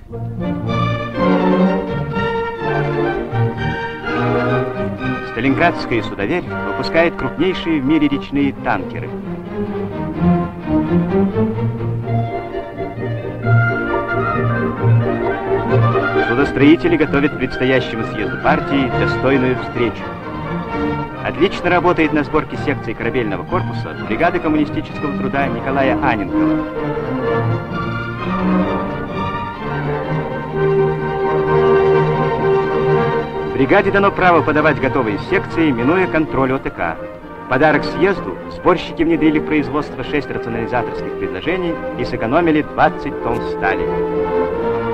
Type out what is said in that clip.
Сталинградская судоверь выпускает крупнейшие в мире речные танкеры. Судостроители готовят к предстоящему съезду партии достойную встречу. Отлично работает на сборке секции корабельного корпуса бригады коммунистического труда Николая Анненкова. Бригаде дано право подавать готовые секции, минуя контроль ОТК. В подарок съезду сборщики внедрили в производство 6 рационализаторских предложений и сэкономили 20 тонн стали.